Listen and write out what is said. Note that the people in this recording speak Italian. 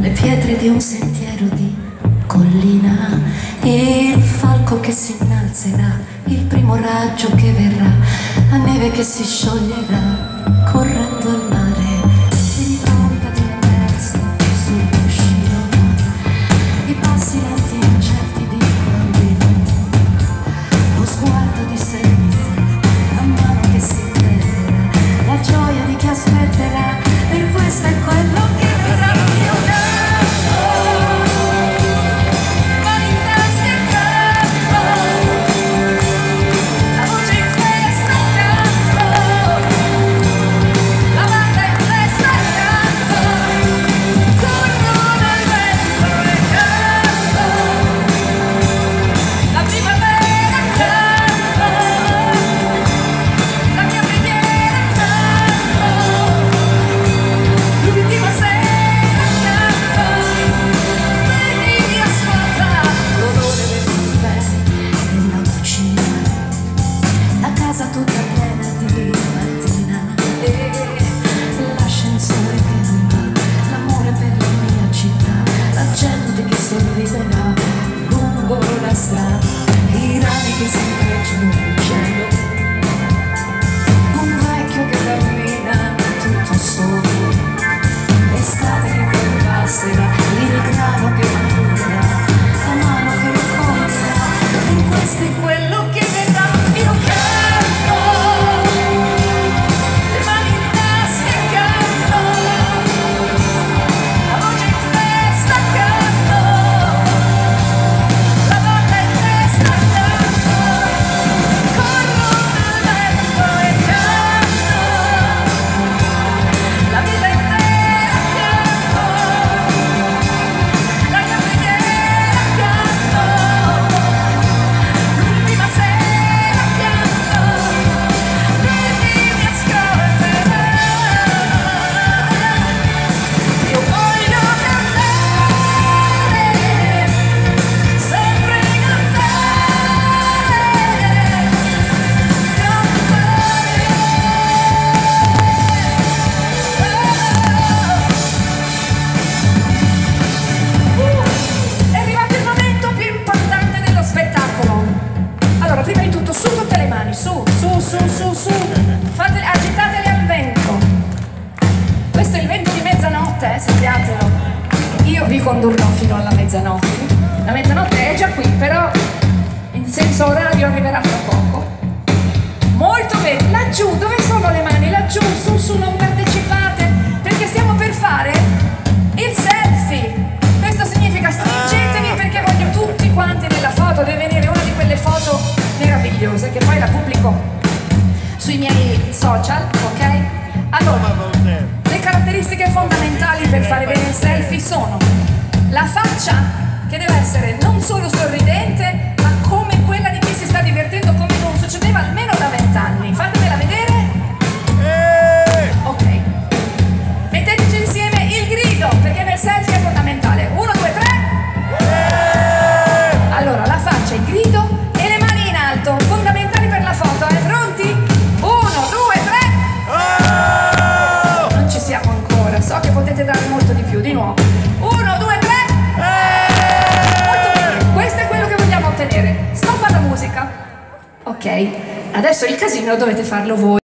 le pietre di un sentiero di collina, il falco che si innalzerà, il primo raggio che verrà, la neve che si scioglierà correndo al mare, l'impronta di una testa sul cuscino, i passi lenti e incerti di un bambino, lo sguardo di serenità, la mano che si perderà, la gioia di chi aspetterà, per questo è quello che verrà. Tutta piena di mattina e l'ascensore che non va, l'amore per la mia città, la gente che sorriderà lungo la strada, i rami che si intrecciano nel cielo, un vecchio che cammina tutto solo, l'estate che passerà, il grano che maturerà, la mano che raccoglierà, e questo è quello che verrà. Io su, agitatele al vento. Questo è il vento di mezzanotte, sappiatelo. Io vi condurrò fino alla mezzanotte. La mezzanotte è già qui, però in senso orario arriverà fra poco. Molto bene, laggiù, dove sono le mani? Laggiù, su, non partecipate, perché stiamo per fare il selfie. Questo significa stringetevi, perché voglio tutti quanti nella foto. Deve venire una di quelle foto meravigliose che poi la pubblico sui miei social, ok? Allora, le caratteristiche fondamentali per fare bene il selfie sono la faccia, che deve essere non solo sorridente, ma come quella di chi si sta divertendo come non succedeva almeno da 20 anni. Fatemela vedere. Ok. Metteteci insieme il grido, perché nel selfie è fondamentale. 1, 2, 3. Allora, la faccia, il grido e le mani in alto, fondamentali per la foto. Pronti? 1, 2, 3. Non ci siamo ancora, so che potete dare molto di più. Di nuovo. 1, 2, 3. Molto bene, questo è quello che vogliamo ottenere. Stop alla musica. Ok, adesso il casino dovete farlo voi.